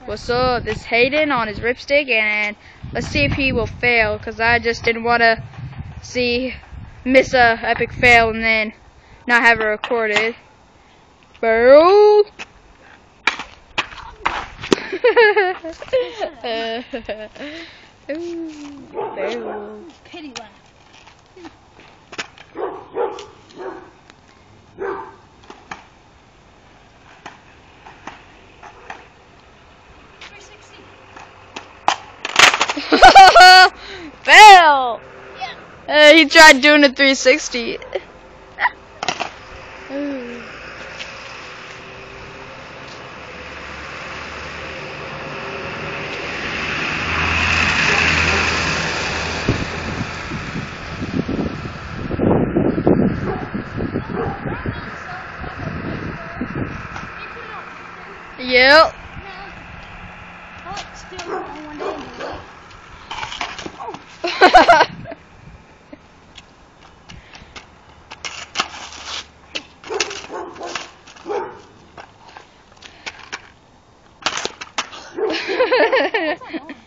What's up? This is Hayden on his ripstick, and let's see if he will fail, because I just didn't want to miss a epic fail and then not have it recorded. Barrel. Barrel. Pity laugh. Fail! Yeah. He tried doing a 360. Yep. Oh.